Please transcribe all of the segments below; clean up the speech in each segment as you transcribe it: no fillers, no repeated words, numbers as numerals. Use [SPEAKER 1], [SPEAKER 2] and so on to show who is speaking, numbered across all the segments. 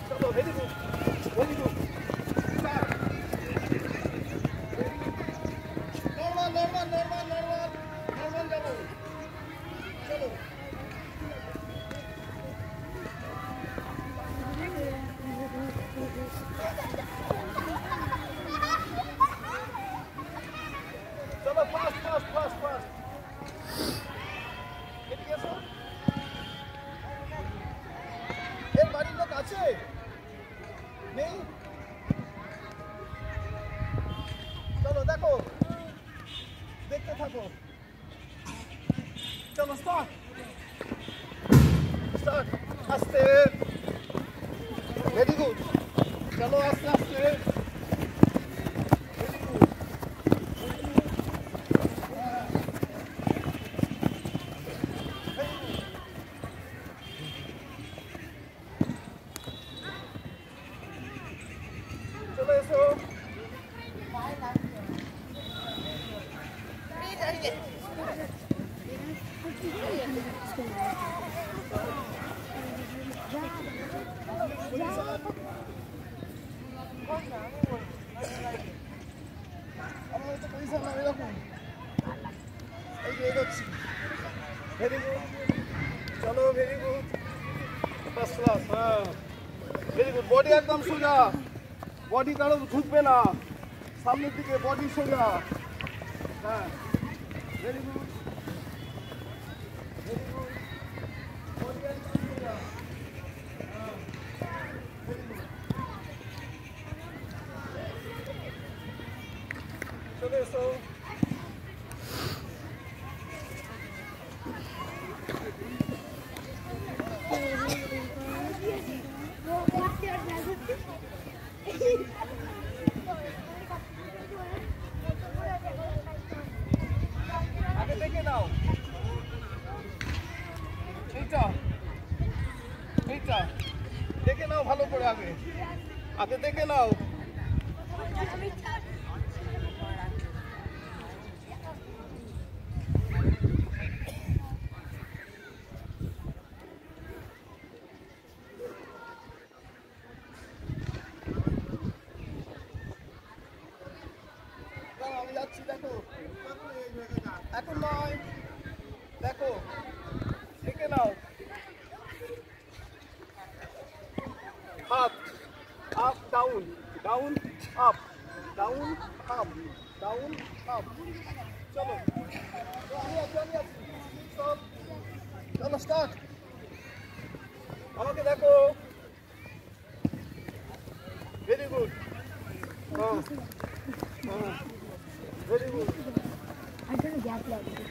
[SPEAKER 1] चलो very good very good normal normal normal normal normal जाओ चलो चलो फास्ट फास्ट फास्ट फास्ट এদিকে এসো এর বাড়ির লোক আছে নেই চলো দেখো দেখতে থাকো চলো স্টার্ট স্টার্ট আস্তে ভেরি গুড চলো আস্তে আস্তে চলো এসো আমার তো পয়সা না এরকম এই যে এগোচ্ছি ভেরি গুড চলো ভেরি গুড ফার্স্ট ক্লাস হ্যাঁ ভেরি গুড বডি একদম সোজা বডি কারো ঝুঁকবে না সামনের দিকে বডি সোজা হ্যাঁ very good very good body একদম সোজা হ্যাঁ ভেরি গুড চলে এসো আগে দেখে নাও এইটা এইটা দেখে নাও ভালো করে আগে আগে দেখে নাও আমি যাচ্ছি দেখো এখন নয় দেখো দেখে নাও up up down down up down up down up চলো আমি আছি সব চলো স্টার্ট আমাকে দেখো ভেরি গুড হ্যাঁ হ্যাঁ very good I don't gap like this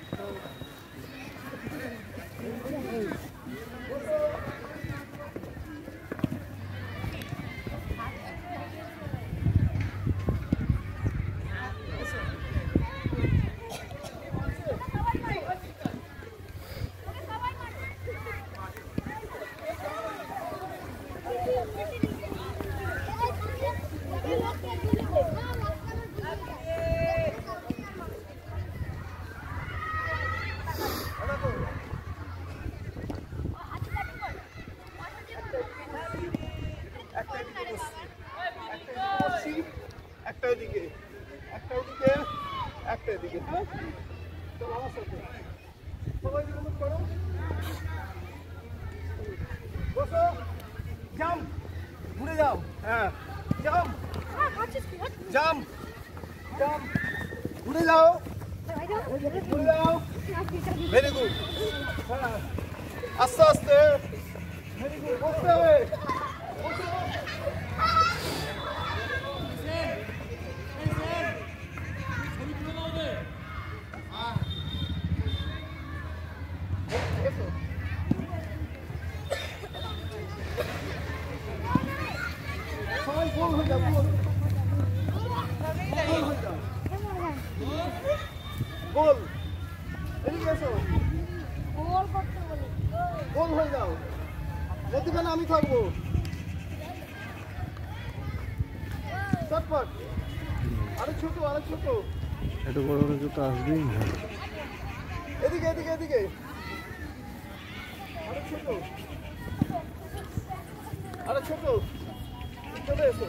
[SPEAKER 1] একটা এদিকে হ্যাঁ চলো আমার সাথে সবাই মুভ করো বসো জাম্প ঘুরে যাও হ্যাঁ জাম্প জাম্প জাম্প ঘুরে যাও ভেরি গুড হ্যাঁ আস্তে আস্তে ভেরি গুড বসতে হবে সবাই গোল হয়ে যাও গোল এদিকে এসো গোল হয়ে যাও মধ্যখানে আমি থাকবো চটপট আরে ছোট
[SPEAKER 2] একটু বড় বড় জুতো আসবেই
[SPEAKER 1] এদিকে এদিকে এদিকে আরে ছোট চলে এসো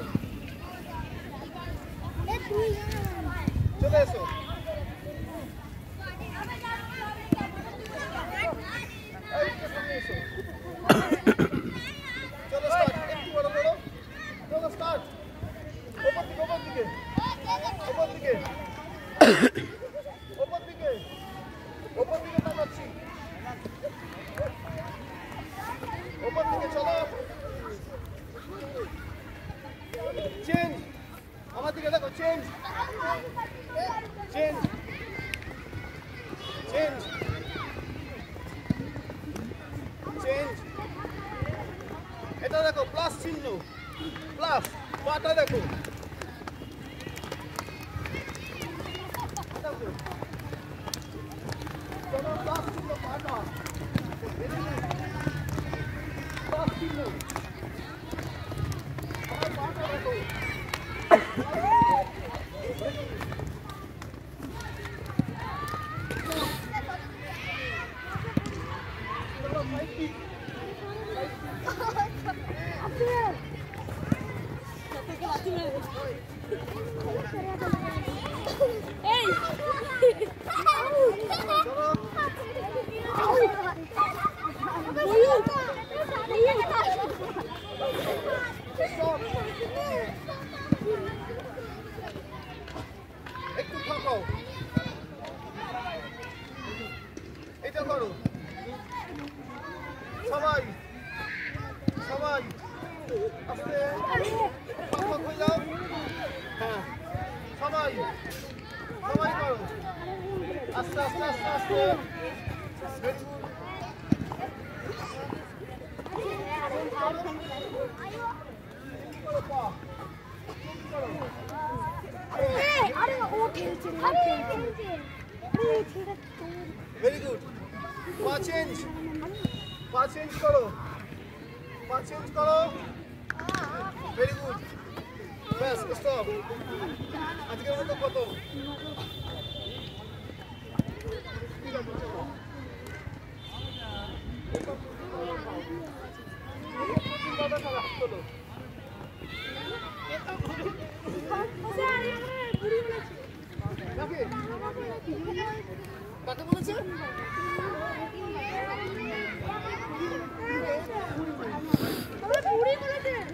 [SPEAKER 1] চলে এসো চলো স্টার্ট একটু বড় বড় চলো স্টার্ট ওপর দিকে ওপর দিকে ওপর দিকে ওপর দিকে ওপর দিকে তাকাচ্ছি ওপর দিকে চলো চেঞ্জ আমার দিকে দেখো চেঞ্জ চেঞ্জ চেঞ্জ চেঞ্জ এটা দেখো প্লাস চিহ্ন প্লাস পাটা দেখো চলো প্লাস চিহ্ন পাটা প্লাস চিহ্ন আমার পাটা দেখো একটু থাকাও এটা করো সবাই সবাই আস্তে পাক হয়ে যাও হ্যাঁ সবাই সবাই করো আস্তে আস্তে আস্তে আস্তে ভেরি গুড পা চেঞ্জ করো পা চেঞ্জ করো ভেরি গুড ব্যাস স্টপ আজকের মতো কত কাকে বলেছে বুড়ি বলেছে